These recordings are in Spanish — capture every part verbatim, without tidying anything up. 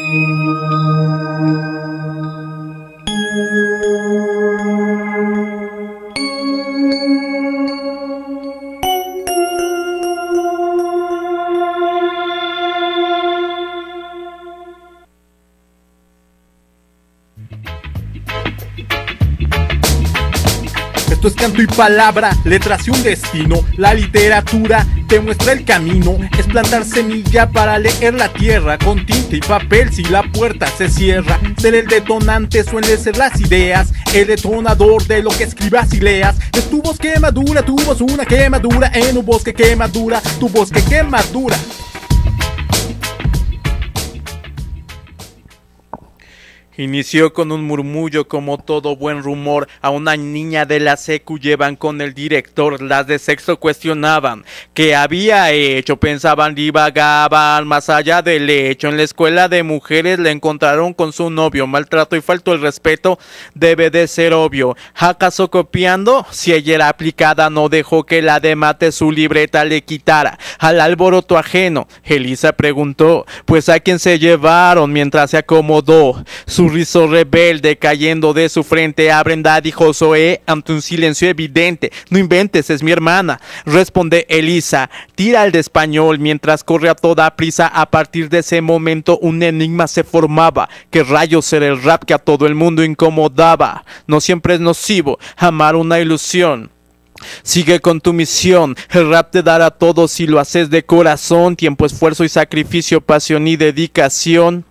Esto es canto y palabra, letras y un destino. La literatura te muestra el camino. Es plantar semilla para leer la tierra. Con tinta y papel si la puerta se cierra. Ser el detonante suele ser las ideas. El detonador de lo que escribas y leas. Es tu voz que madura, tu voz una quemadura. En un bosque que madura, tu voz que quemadura. Inició con un murmullo como todo buen rumor. A una niña de la secu llevan con el director. Las de sexto cuestionaban qué había hecho. Pensaban, divagaban más allá del hecho. En la escuela de mujeres la encontraron con su novio. Maltrato y faltó el respeto debe de ser obvio. ¿Acaso copiando? Si ella era aplicada no dejó que la de mate su libreta le quitara al alboroto ajeno. Elisa preguntó, pues a quién se llevaron mientras se acomodó. Su rizo rebelde cayendo de su frente. A Brenda dijo Zoe ante un silencio evidente. No inventes, es mi hermana. Responde Elisa, tira el de español mientras corre a toda prisa. A partir de ese momento un enigma se formaba. ¿Qué rayos era el rap que a todo el mundo incomodaba? No siempre es nocivo amar una ilusión. Sigue con tu misión, el rap te dará todo si lo haces de corazón. Tiempo, esfuerzo y sacrificio, pasión y dedicación.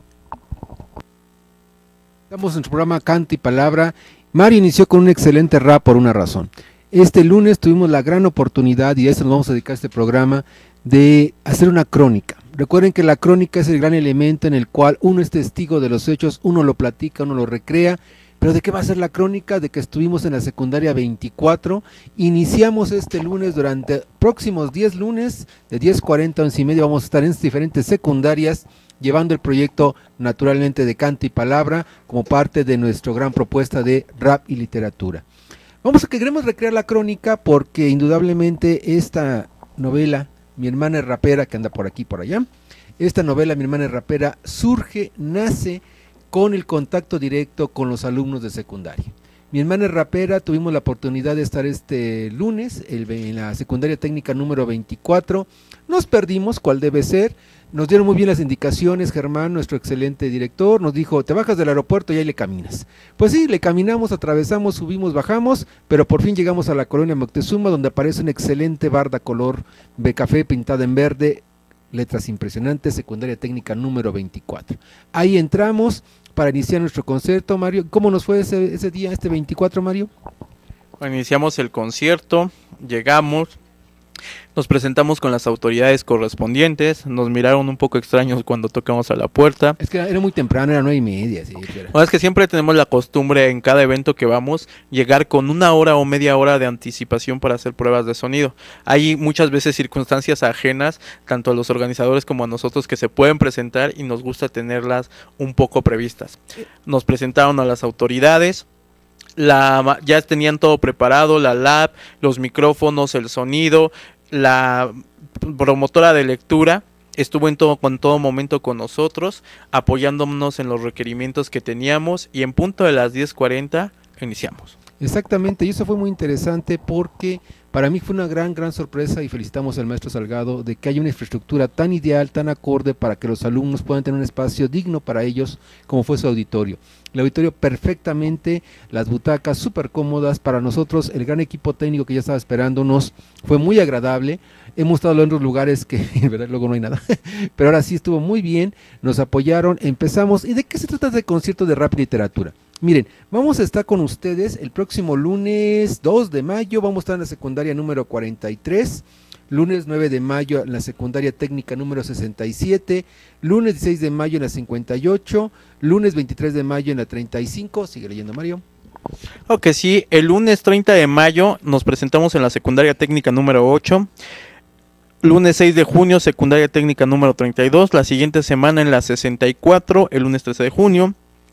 Estamos en nuestro programa Canto y Palabra. Mario inició con un excelente rap por una razón. Este lunes tuvimos la gran oportunidad, y a eso nos vamos a dedicar este programa, de hacer una crónica. Recuerden que la crónica es el gran elemento en el cual uno es testigo de los hechos, uno lo platica, uno lo recrea. Pero ¿de qué va a ser la crónica? De que estuvimos en la secundaria veinticuatro. Iniciamos este lunes, durante próximos diez lunes, de diez cuarenta a once y media, vamos a estar en diferentes secundarias, llevando el proyecto naturalmente de Canto y Palabra como parte de nuestra gran propuesta de rap y literatura. Vamos a que queremos recrear la crónica porque indudablemente esta novela, Mi hermana es rapera, que anda por aquí por allá, esta novela, Mi hermana es rapera, surge, nace con el contacto directo con los alumnos de secundaria. Mi hermana es rapera, tuvimos la oportunidad de estar este lunes el, en la secundaria técnica número veinticuatro, nos perdimos, cuál debe ser. Nos dieron muy bien las indicaciones, Germán, nuestro excelente director, nos dijo, te bajas del aeropuerto y ahí le caminas. Pues sí, le caminamos, atravesamos, subimos, bajamos, pero por fin llegamos a la colonia Moctezuma, donde aparece una excelente barda color de café pintada en verde, letras impresionantes, secundaria técnica número veinticuatro. Ahí entramos para iniciar nuestro concierto, Mario. ¿Cómo nos fue ese, ese día, este veinticuatro, Mario? Bueno, iniciamos el concierto, llegamos. Nos presentamos con las autoridades correspondientes, nos miraron un poco extraños cuando tocamos a la puerta. Es que era muy temprano, era nueve y media. Sí, pero... bueno, es que siempre tenemos la costumbre en cada evento que vamos, llegar con una hora o media hora de anticipación para hacer pruebas de sonido. Hay muchas veces circunstancias ajenas, tanto a los organizadores como a nosotros, que se pueden presentar y nos gusta tenerlas un poco previstas. Nos presentaron a las autoridades. La, ya tenían todo preparado, la lab, los micrófonos, el sonido, la promotora de lectura estuvo en todo, en todo momento con nosotros, apoyándonos en los requerimientos que teníamos, y en punto de las diez cuarenta iniciamos. Exactamente, y eso fue muy interesante porque para mí fue una gran, gran sorpresa, y felicitamos al maestro Salgado de que haya una infraestructura tan ideal, tan acorde para que los alumnos puedan tener un espacio digno para ellos, como fue su auditorio. El auditorio perfectamente, las butacas súper cómodas, para nosotros el gran equipo técnico que ya estaba esperándonos fue muy agradable. Hemos estado en otros lugares que en verdad luego no hay nada, pero ahora sí estuvo muy bien, nos apoyaron, empezamos. ¿Y de qué se trata este concierto de rap y literatura? Miren, vamos a estar con ustedes el próximo lunes dos de mayo, vamos a estar en la secundaria número cuarenta y tres, lunes nueve de mayo en la secundaria técnica número sesenta y siete, lunes dieciséis de mayo en la cincuenta y ocho, lunes veintitrés de mayo en la treinta y cinco, sigue leyendo Mario. Ok, sí, el lunes treinta de mayo nos presentamos en la secundaria técnica número ocho, lunes seis de junio, secundaria técnica número treinta y dos, la siguiente semana en la sesenta y cuatro, el lunes trece de junio,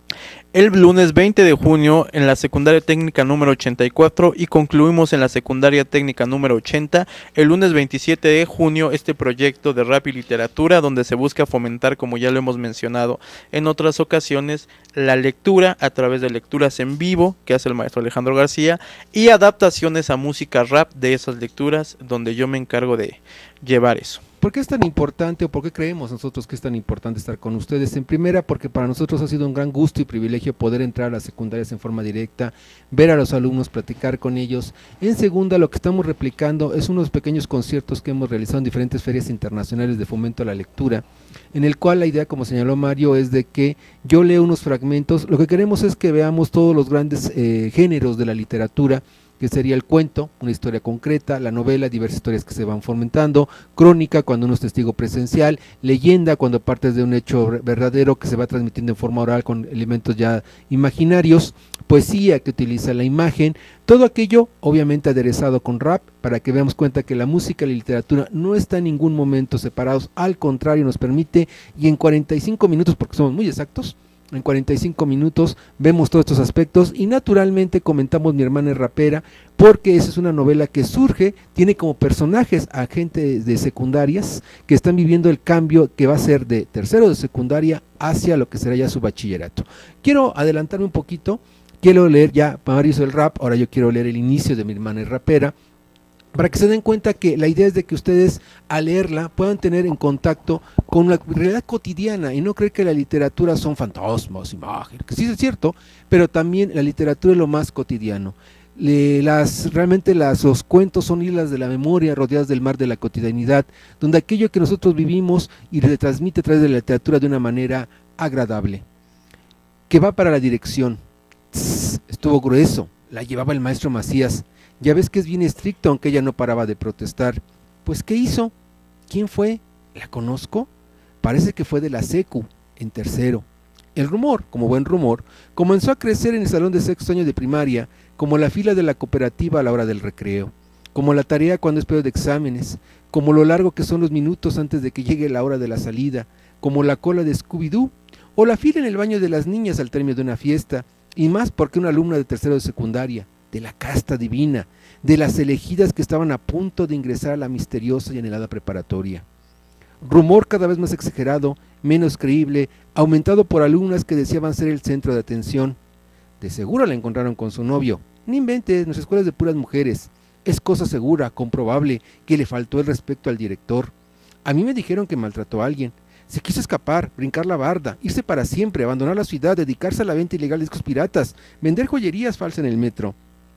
el lunes veinte de junio en la secundaria técnica número ochenta y cuatro y concluimos en la secundaria técnica número ochenta el lunes veintisiete de junio este proyecto de rap y literatura donde se busca fomentar, como ya lo hemos mencionado en otras ocasiones, la lectura a través de lecturas en vivo que hace el maestro Alejandro García y adaptaciones a música rap de esas lecturas donde yo me encargo de llevar eso. ¿Por qué es tan importante o por qué creemos nosotros que es tan importante estar con ustedes? En primera, porque para nosotros ha sido un gran gusto y privilegio poder entrar a las secundarias en forma directa, ver a los alumnos, platicar con ellos. En segunda, lo que estamos replicando es unos pequeños conciertos que hemos realizado en diferentes ferias internacionales de fomento a la lectura, en el cual la idea, como señaló Mario, es de que yo leo unos fragmentos. Lo que queremos es que veamos todos los grandes eh, géneros de la literatura, que sería el cuento, una historia concreta, la novela, diversas historias que se van fomentando, crónica, cuando uno es testigo presencial, leyenda, cuando partes de un hecho verdadero que se va transmitiendo en forma oral con elementos ya imaginarios, poesía que utiliza la imagen, todo aquello obviamente aderezado con rap, para que veamos cuenta que la música y la literatura no está en ningún momento separados, al contrario nos permite, y en cuarenta y cinco minutos, porque somos muy exactos, en cuarenta y cinco minutos vemos todos estos aspectos y naturalmente comentamos Mi hermana es rapera, porque esa es una novela que surge, tiene como personajes a gente de secundarias que están viviendo el cambio que va a ser de tercero de secundaria hacia lo que será ya su bachillerato. Quiero adelantarme un poquito, quiero leer ya, Mario hizo el rap, ahora yo quiero leer el inicio de Mi hermana es rapera, para que se den cuenta que la idea es de que ustedes al leerla puedan tener en contacto con la realidad cotidiana y no creer que la literatura son fantasmas, imágenes, que sí es cierto, pero también la literatura es lo más cotidiano. Le, las, realmente las, los cuentos son islas de la memoria rodeadas del mar de la cotidianidad, donde aquello que nosotros vivimos y se transmite a través de la literatura de una manera agradable. Que va para la dirección. Tss, estuvo grueso, la llevaba el maestro Macías. Ya ves que es bien estricto, aunque ella no paraba de protestar. Pues, ¿qué hizo? ¿Quién fue? ¿La conozco? Parece que fue de la secu, en tercero. El rumor, como buen rumor, comenzó a crecer en el salón de sexto año de primaria, como la fila de la cooperativa a la hora del recreo, como la tarea cuando es periodo de exámenes, como lo largo que son los minutos antes de que llegue la hora de la salida, como la cola de Scooby-Doo, o la fila en el baño de las niñas al término de una fiesta, y más porque una alumna de tercero de secundaria, de la casta divina, de las elegidas que estaban a punto de ingresar a la misteriosa y anhelada preparatoria. Rumor cada vez más exagerado, menos creíble, aumentado por alumnas que deseaban ser el centro de atención. De seguro la encontraron con su novio. No inventes, nuestra escuela es de puras mujeres. Es cosa segura, comprobable, que le faltó el respeto al director. A mí me dijeron que maltrató a alguien. Se quiso escapar, brincar la barda, irse para siempre, abandonar la ciudad, dedicarse a la venta ilegal de discos piratas, vender joyerías falsas en el metro.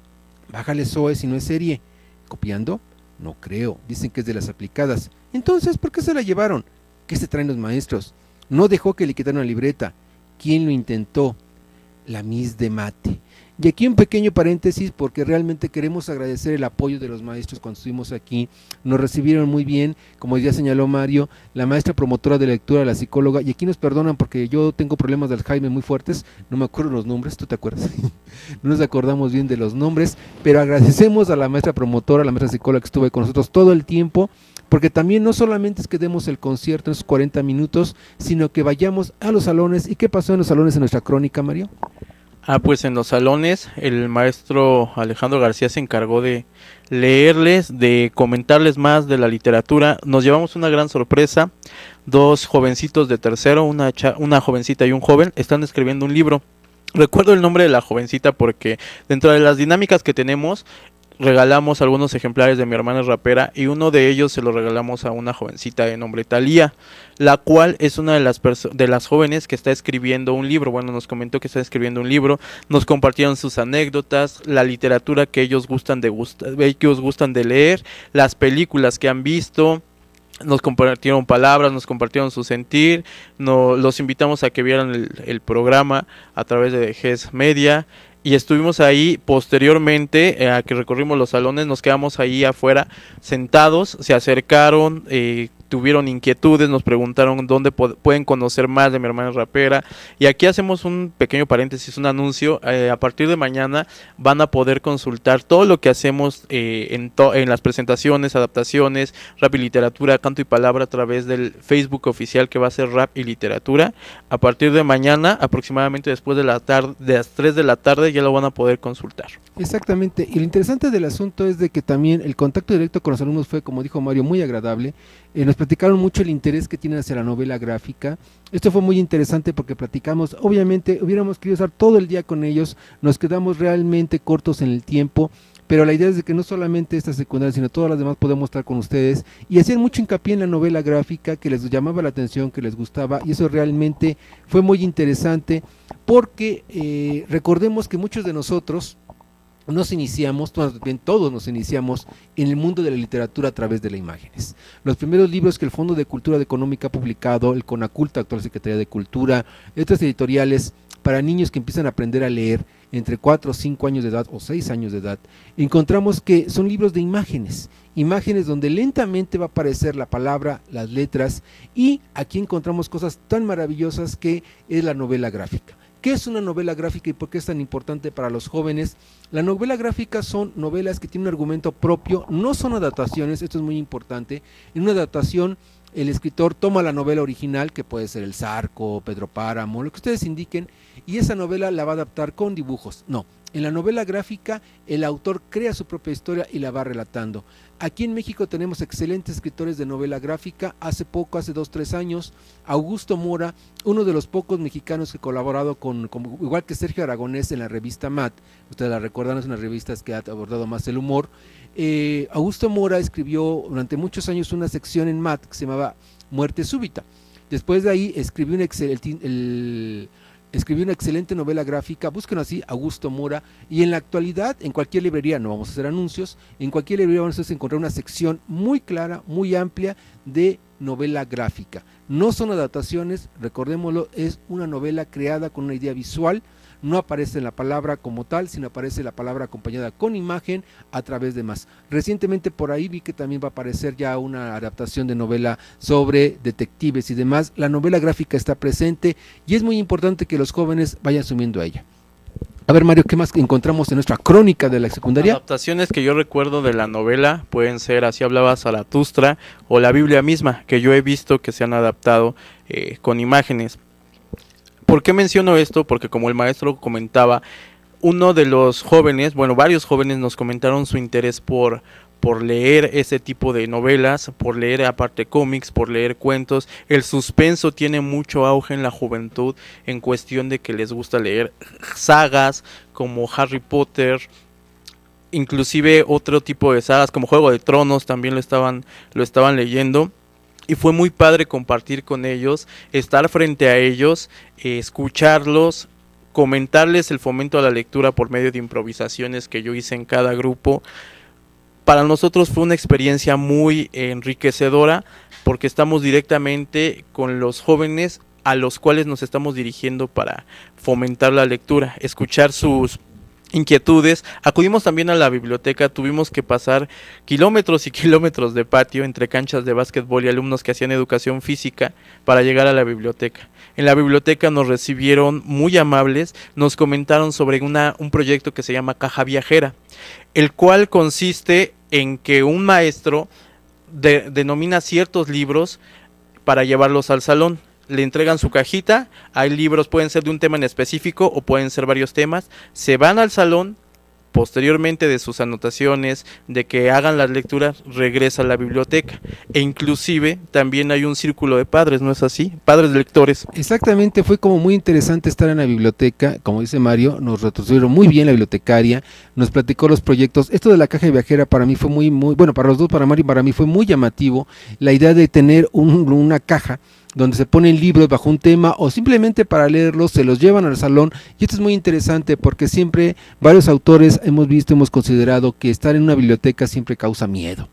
Bájale Zoe si no es serie. ¿Copiando? No creo, dicen que es de las aplicadas. Entonces, ¿por qué se la llevaron? ¿Qué se traen los maestros? No dejó que le quitaran la libreta. ¿Quién lo intentó? La Miss de Mate. Y aquí un pequeño paréntesis porque realmente queremos agradecer el apoyo de los maestros cuando estuvimos aquí. Nos recibieron muy bien, como ya señaló Mario, la maestra promotora de lectura, la psicóloga, y aquí nos perdonan porque yo tengo problemas de Alzheimer muy fuertes, no me acuerdo los nombres, ¿tú te acuerdas? No nos acordamos bien de los nombres, pero agradecemos a la maestra promotora, a la maestra psicóloga que estuvo con nosotros todo el tiempo, porque también no solamente es que demos el concierto en esos cuarenta minutos, sino que vayamos a los salones. ¿Y qué pasó en los salones en nuestra crónica, Mario? Ah, pues en los salones el maestro Alejandro García se encargó de leerles, de comentarles más de la literatura. Nos llevamos una gran sorpresa. Dos jovencitos de tercero, una, cha una jovencita y un joven, están escribiendo un libro. Recuerdo el nombre de la jovencita porque dentro de las dinámicas que tenemos regalamos algunos ejemplares de Mi hermana es rapera y uno de ellos se lo regalamos a una jovencita de nombre Talía, la cual es una de las de las jóvenes que está escribiendo un libro. Bueno, nos comentó que está escribiendo un libro, nos compartieron sus anécdotas, la literatura que ellos gustan de gusta, ellos gustan de leer, las películas que han visto. Nos compartieron palabras, nos compartieron su sentir, no, los invitamos a que vieran el, el programa a través de G E S Media y estuvimos ahí. Posteriormente eh, a que recorrimos los salones, nos quedamos ahí afuera sentados, se acercaron eh, tuvieron inquietudes, nos preguntaron dónde pueden conocer más de Mi Hermana Rapera, y aquí hacemos un pequeño paréntesis, un anuncio. Eh, a partir de mañana van a poder consultar todo lo que hacemos eh, en, to en las presentaciones, adaptaciones, rap y literatura, canto y palabra, a través del Facebook oficial, que va a ser Rap y Literatura. A partir de mañana, aproximadamente después de, la tarde, de las tres de la tarde, ya lo van a poder consultar. Exactamente, y lo interesante del asunto es de que también el contacto directo con los alumnos fue, como dijo Mario, muy agradable. Eh, nos platicaron mucho el interés que tienen hacia la novela gráfica. Esto fue muy interesante porque platicamos, obviamente hubiéramos querido estar todo el día con ellos, nos quedamos realmente cortos en el tiempo, pero la idea es de que no solamente esta secundaria, sino todas las demás podemos estar con ustedes, y hacían mucho hincapié en la novela gráfica, que les llamaba la atención, que les gustaba, y eso realmente fue muy interesante, porque eh, recordemos que muchos de nosotros nos iniciamos, bien todos nos iniciamos en el mundo de la literatura a través de las imágenes. Los primeros libros que el Fondo de Cultura Económica ha publicado, el CONACULTA, actual Secretaría de Cultura, otras editoriales para niños que empiezan a aprender a leer entre cuatro o cinco años de edad o seis años de edad, encontramos que son libros de imágenes, imágenes donde lentamente va a aparecer la palabra, las letras, y aquí encontramos cosas tan maravillosas que es la novela gráfica. ¿Qué es una novela gráfica y por qué es tan importante para los jóvenes? La novela gráfica son novelas que tienen un argumento propio, no son adaptaciones, esto es muy importante. En una adaptación el escritor toma la novela original, que puede ser El Zarco, Pedro Páramo, lo que ustedes indiquen, y esa novela la va a adaptar con dibujos. No, en la novela gráfica el autor crea su propia historia y la va relatando. Aquí en México tenemos excelentes escritores de novela gráfica. Hace poco, hace dos, tres años, Augusto Mora, uno de los pocos mexicanos que ha colaborado con, con igual que Sergio Aragonés en la revista M A T, ustedes la recuerdan, es una revista que ha abordado más el humor. eh, Augusto Mora escribió durante muchos años una sección en M A T que se llamaba Muerte Súbita. Después de ahí escribió un excelente... El, escribió una excelente novela gráfica, busquen así, Augusto Mora, y en la actualidad, en cualquier librería, no vamos a hacer anuncios, en cualquier librería vamos a encontrar una sección muy clara, muy amplia de novela gráfica. No son adaptaciones, recordémoslo, es una novela creada con una idea visual, no aparece la palabra como tal, sino aparece la palabra acompañada con imagen a través de más. Recientemente por ahí vi que también va a aparecer ya una adaptación de novela sobre detectives y demás. La novela gráfica está presente y es muy importante que los jóvenes vayan sumiendo a ella. A ver, Mario, ¿qué más encontramos en nuestra crónica de la secundaria? Adaptaciones que yo recuerdo de la novela pueden ser Así hablaba Zaratustra o la Biblia misma, que yo he visto que se han adaptado eh, con imágenes. ¿Por qué menciono esto? Porque como el maestro comentaba, uno de los jóvenes, bueno, varios jóvenes nos comentaron su interés por, por leer ese tipo de novelas, por leer aparte cómics, por leer cuentos. El suspenso tiene mucho auge en la juventud en cuestión de que les gusta leer sagas como Harry Potter, inclusive otro tipo de sagas como Juego de Tronos también lo estaban, lo estaban leyendo. Y fue muy padre compartir con ellos, estar frente a ellos, eh, escucharlos, comentarles el fomento a la lectura por medio de improvisaciones que yo hice en cada grupo. Para nosotros fue una experiencia muy enriquecedora porque estamos directamente con los jóvenes a los cuales nos estamos dirigiendo para fomentar la lectura, escuchar sus inquietudes. Acudimos también a la biblioteca, tuvimos que pasar kilómetros y kilómetros de patio entre canchas de básquetbol y alumnos que hacían educación física para llegar a la biblioteca. En la biblioteca nos recibieron muy amables, nos comentaron sobre una, un proyecto que se llama Caja Viajera, el cual consiste en que un maestro de, denomina ciertos libros para llevarlos al salón. Le entregan su cajita, hay libros, pueden ser de un tema en específico o pueden ser varios temas, se van al salón, posteriormente de sus anotaciones, de que hagan las lecturas, regresa a la biblioteca, e inclusive también hay un círculo de padres, ¿no es así? Padres lectores. Exactamente, fue como muy interesante estar en la biblioteca, como dice Mario, nos retrocedieron muy bien la bibliotecaria, nos platicó los proyectos. Esto de la caja viajera para mí fue muy, muy, bueno, para los dos, para Mario y para mí fue muy llamativo, la idea de tener un, una caja donde se ponen libros bajo un tema o simplemente para leerlos, se los llevan al salón, y esto es muy interesante porque siempre varios autores hemos visto, hemos considerado que estar en una biblioteca siempre causa miedo.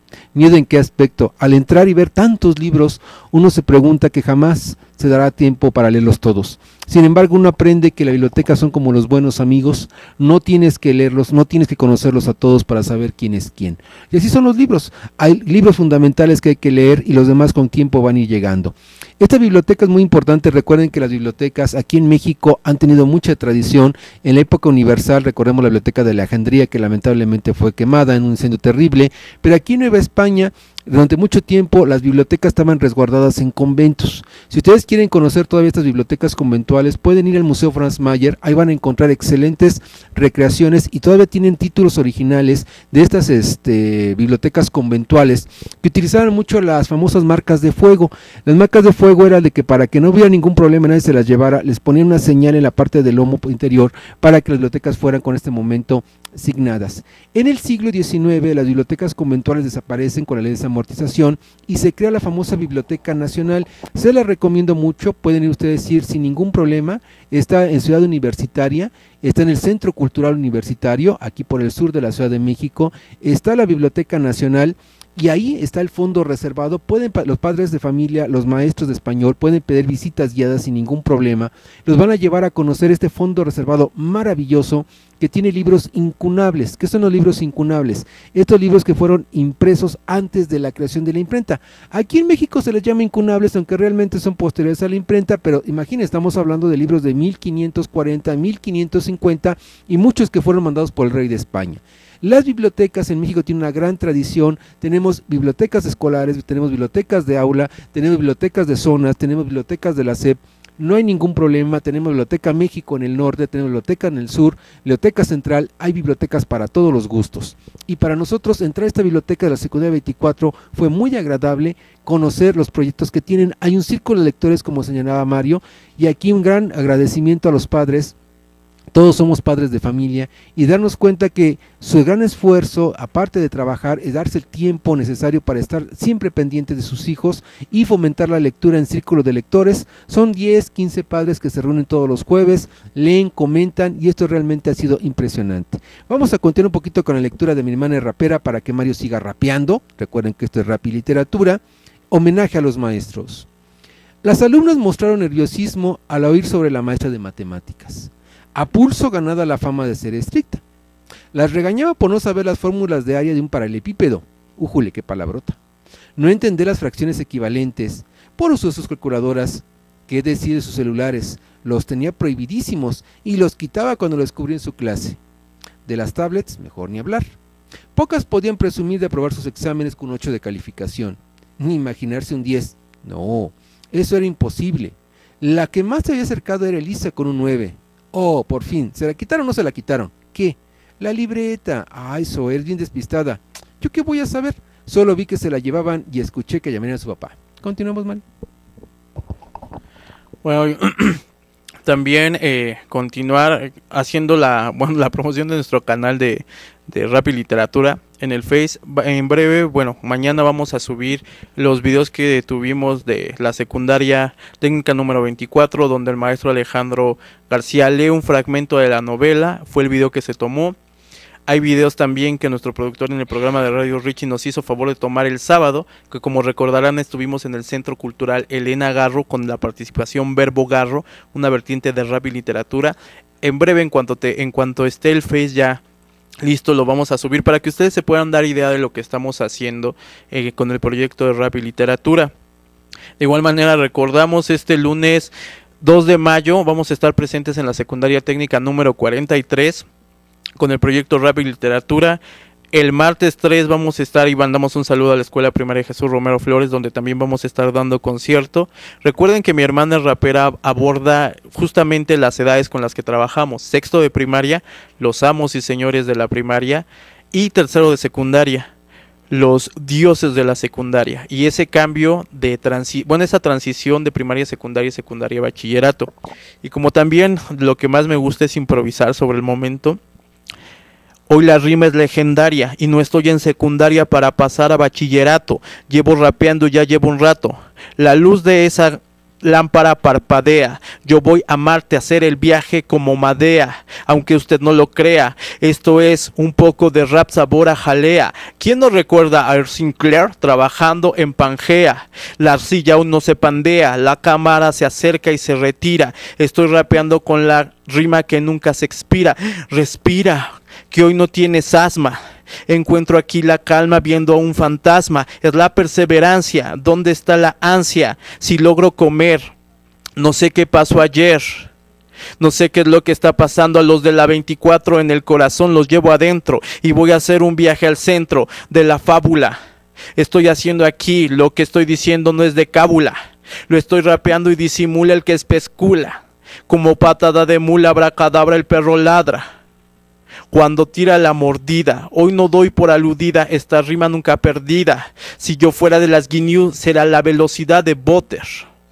¿Miedo en qué aspecto? Al entrar y ver tantos libros, uno se pregunta que jamás se dará tiempo para leerlos todos. Sin embargo, uno aprende que la biblioteca son como los buenos amigos, no tienes que leerlos, no tienes que conocerlos a todos para saber quién es quién. Y así son los libros, hay libros fundamentales que hay que leer y los demás con tiempo van a ir llegando. Esta biblioteca es muy importante. Recuerden que las bibliotecas aquí en México han tenido mucha tradición. En la época universal, recordemos la biblioteca de Alejandría, que lamentablemente fue quemada en un incendio terrible, pero aquí en Nueva España, durante mucho tiempo las bibliotecas estaban resguardadas en conventos. Si ustedes quieren conocer todavía estas bibliotecas conventuales, pueden ir al Museo Franz Mayer, ahí van a encontrar excelentes recreaciones y todavía tienen títulos originales de estas este, bibliotecas conventuales que utilizaban mucho las famosas marcas de fuego. Las marcas de fuego era de que para que no hubiera ningún problema, nadie se las llevara, les ponían una señal en la parte del lomo interior para que las bibliotecas fueran con este momento signadas. En el siglo diecinueve las bibliotecas conventuales desaparecen con la ley de desamortización y se crea la famosa Biblioteca Nacional. Se la recomiendo mucho, pueden ir ustedes ir sin ningún problema. Está en Ciudad Universitaria, está en el Centro Cultural Universitario, aquí por el sur de la Ciudad de México. Está la Biblioteca Nacional y ahí está el fondo reservado. Pueden los padres de familia, los maestros de español pueden pedir visitas guiadas sin ningún problema. Los van a llevar a conocer este fondo reservado maravilloso que tiene libros incunables. ¿Qué son los libros incunables? Estos libros que fueron impresos antes de la creación de la imprenta. Aquí en México se les llama incunables, aunque realmente son posteriores a la imprenta, pero imaginen, estamos hablando de libros de mil quinientos cuarenta, mil quinientos cincuenta y muchos que fueron mandados por el rey de España. Las bibliotecas en México tienen una gran tradición. Tenemos bibliotecas escolares, tenemos bibliotecas de aula, tenemos bibliotecas de zonas, tenemos bibliotecas de la S E P. No hay ningún problema. Tenemos Biblioteca México en el norte, tenemos biblioteca en el sur, biblioteca central, hay bibliotecas para todos los gustos. Y para nosotros entrar a esta biblioteca de la secundaria veinticuatro fue muy agradable conocer los proyectos que tienen. Hay un círculo de lectores, como señalaba Mario, y aquí un gran agradecimiento a los padres. Todos somos padres de familia y darnos cuenta que su gran esfuerzo, aparte de trabajar, es darse el tiempo necesario para estar siempre pendiente de sus hijos y fomentar la lectura en círculo de lectores. Son diez, quince padres que se reúnen todos los jueves, leen, comentan y esto realmente ha sido impresionante. Vamos a continuar un poquito con la lectura de Mi Hermana Rapera para que Mario siga rapeando. Recuerden que esto es rap y literatura. Homenaje a los maestros. Las alumnas mostraron nerviosismo al oír sobre la maestra de matemáticas. A pulso ganada la fama de ser estricta. Las regañaba por no saber las fórmulas de área de un paralelepípedo. Újule, qué palabrota. No entender las fracciones equivalentes, por usar sus calculadoras, qué decir de sus celulares, los tenía prohibidísimos y los quitaba cuando lo descubrí en su clase. De las tablets, mejor ni hablar. Pocas podían presumir de aprobar sus exámenes con ocho de calificación, ni imaginarse un diez. No, eso era imposible. La que más se había acercado era Elisa con un nueve. Oh, por fin, ¿se la quitaron o no se la quitaron? ¿Qué? La libreta. Ay, eso es bien despistada. ¿Yo qué voy a saber? Solo vi que se la llevaban y escuché que llamarían a su papá. Continuamos, Mario. Bueno, también eh, continuar haciendo la, bueno, la promoción de nuestro canal de, de Rap y Literatura en el Face. En breve, bueno, mañana vamos a subir los videos que tuvimos de la secundaria técnica número veinticuatro, donde el maestro Alejandro García lee un fragmento de la novela. Fue el video que se tomó. Hay videos también que nuestro productor en el programa de Radio Richie nos hizo favor de tomar el sábado, que como recordarán estuvimos en el Centro Cultural Elena Garro con la participación Verbo Garro, una vertiente de rap y literatura. En breve, en cuanto, te, en cuanto esté el Face ya listo, lo vamos a subir para que ustedes se puedan dar idea de lo que estamos haciendo eh, con el proyecto de rap y literatura. De igual manera, recordamos este lunes dos de mayo, vamos a estar presentes en la secundaria técnica número cuarenta y tres con el proyecto Rap y Literatura. El martes tres vamos a estar y mandamos un saludo a la Escuela Primaria Jesús Romero Flores, donde también vamos a estar dando concierto. Recuerden que Mi Hermana Rapera aborda justamente las edades con las que trabajamos. Sexto de primaria, los amos y señores de la primaria, y tercero de secundaria, los dioses de la secundaria. Y ese cambio de transi bueno, esa transición de primaria, secundaria, secundaria, bachillerato. Y como también lo que más me gusta es improvisar sobre el momento. Hoy la rima es legendaria y no estoy en secundaria para pasar a bachillerato. Llevo rapeando ya llevo un rato. La luz de esa lámpara parpadea, yo voy a Marte a hacer el viaje como Madea, aunque usted no lo crea, esto es un poco de rap sabor a jalea. ¿Quién no recuerda a Earl Sinclair trabajando en Pangea? La arcilla aún no se pandea, la cámara se acerca y se retira, estoy rapeando con la rima que nunca se expira. Respira, que hoy no tienes asma. Encuentro aquí la calma viendo a un fantasma. Es la perseverancia, ¿dónde está la ansia? Si logro comer, no sé qué pasó ayer. No sé qué es lo que está pasando a los de la veinticuatro en el corazón, los llevo adentro y voy a hacer un viaje al centro de la fábula. Estoy haciendo aquí, lo que estoy diciendo no es de cábula. Lo estoy rapeando y disimula el que especula. Como patada de mula, abracadabra, el perro ladra cuando tira la mordida. Hoy no doy por aludida, esta rima nunca perdida. Si yo fuera de las Guinew, será la velocidad de Butter.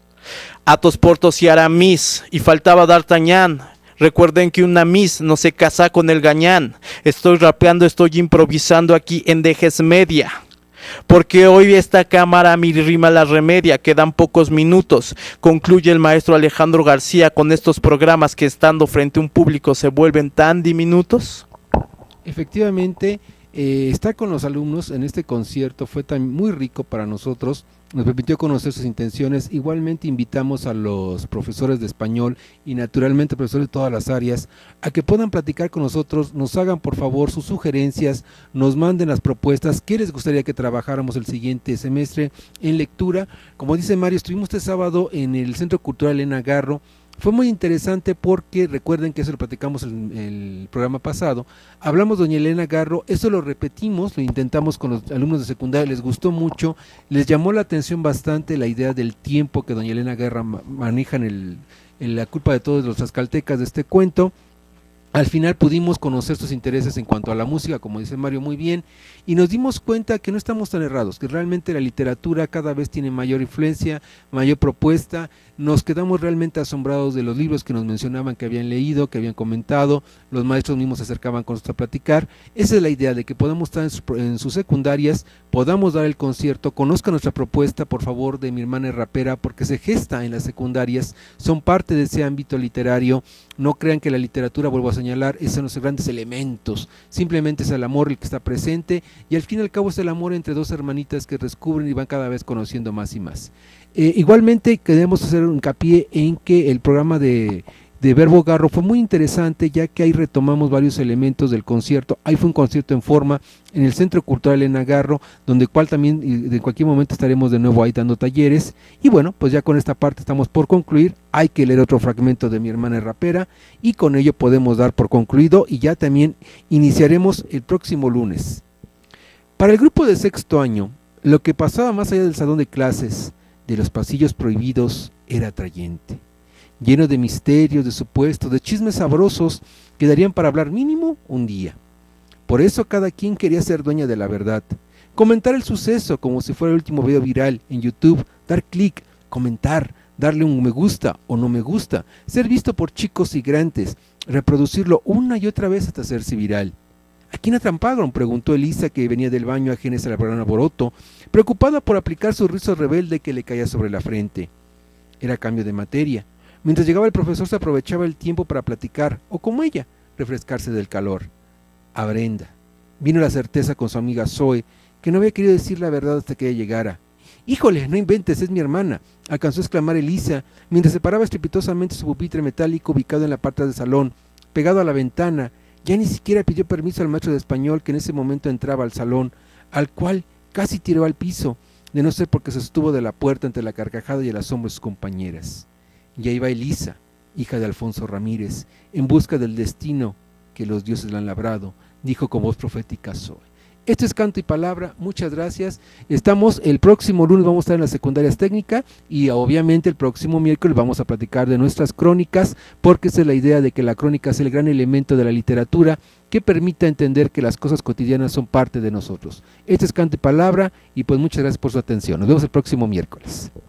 Athos, Porthos y Aramis, y faltaba D'Artagnan. Recuerden que una Miss no se casa con el gañán. Estoy rapeando, estoy improvisando aquí en Dejes Media. Porque hoy esta cámara mi rima la remedia, quedan pocos minutos. Concluye el maestro Alejandro García con estos programas que estando frente a un público se vuelven tan diminutos. Efectivamente, eh, estar con los alumnos en este concierto fue tan muy rico para nosotros, nos permitió conocer sus intenciones. Igualmente invitamos a los profesores de español y naturalmente profesores de todas las áreas a que puedan platicar con nosotros, nos hagan por favor sus sugerencias, nos manden las propuestas, qué les gustaría que trabajáramos el siguiente semestre en lectura. Como dice Mario, estuvimos este sábado en el Centro Cultural Elena Garro. Fue muy interesante porque recuerden que eso lo platicamos en el programa pasado, hablamos de doña Elena Garro, eso lo repetimos, lo intentamos con los alumnos de secundaria, les gustó mucho, les llamó la atención bastante la idea del tiempo que doña Elena Garro maneja en, el, en la culpa de todos los tlaxcaltecas de este cuento. Al final pudimos conocer sus intereses en cuanto a la música, como dice Mario muy bien, y nos dimos cuenta que no estamos tan errados, que realmente la literatura cada vez tiene mayor influencia, mayor propuesta. Nos quedamos realmente asombrados de los libros que nos mencionaban que habían leído, que habían comentado, los maestros mismos se acercaban con nosotros a platicar. Esa es la idea, de que podamos estar en, su, en sus secundarias, podamos dar el concierto, conozcan nuestra propuesta, por favor, de Mi Hermana es Rapera, porque se gesta en las secundarias, son parte de ese ámbito literario. No crean que la literatura, vuelvo a señalar, es uno de los grandes elementos, simplemente es el amor el que está presente, y al fin y al cabo es el amor entre dos hermanitas que descubren y van cada vez conociendo más y más. Eh, igualmente queremos hacer un hincapié en que el programa de, de Verbo Garro fue muy interesante, ya que ahí retomamos varios elementos del concierto. Ahí fue un concierto en forma en el Centro Cultural Elena Garro, donde cual también de cualquier momento estaremos de nuevo ahí dando talleres. Y bueno, pues ya con esta parte estamos por concluir. Hay que leer otro fragmento de Mi Hermana es Rapera y con ello podemos dar por concluido, y ya también iniciaremos el próximo lunes. Para el grupo de sexto año, lo que pasaba más allá del salón de clases, de los pasillos prohibidos, era atrayente, lleno de misterios, de supuestos, de chismes sabrosos que darían para hablar mínimo un día. Por eso cada quien quería ser dueña de la verdad, comentar el suceso como si fuera el último video viral en YouTube, dar clic, comentar, darle un me gusta o no me gusta, ser visto por chicos y grandes, reproducirlo una y otra vez hasta hacerse viral. ¿A quién atramparon?, preguntó Elisa, que venía del baño ajena al gran alboroto, preocupada por aplicar su rizo rebelde que le caía sobre la frente. Era cambio de materia. Mientras llegaba el profesor se aprovechaba el tiempo para platicar, o como ella, refrescarse del calor. A Brenda vino la certeza con su amiga Zoe, que no había querido decir la verdad hasta que ella llegara. «Híjole, no inventes, es mi hermana», alcanzó a exclamar Elisa, mientras se paraba estrepitosamente su pupitre metálico ubicado en la parte del salón, pegado a la ventana. Ya ni siquiera pidió permiso al maestro de español, que en ese momento entraba al salón, al cual casi tiró al piso, de no ser porque se sostuvo de la puerta entre la carcajada y el asombro de sus compañeras. Y ahí va Elisa, hija de Alfonso Ramírez, en busca del destino que los dioses le han labrado, dijo con voz profética Zoe. Esto es Canto y Palabra, muchas gracias. Estamos el próximo lunes, vamos a estar en las secundarias técnicas, y obviamente el próximo miércoles vamos a platicar de nuestras crónicas, porque esa es la idea, de que la crónica es el gran elemento de la literatura que permita entender que las cosas cotidianas son parte de nosotros. Este es Canto y Palabra, y pues muchas gracias por su atención. Nos vemos el próximo miércoles.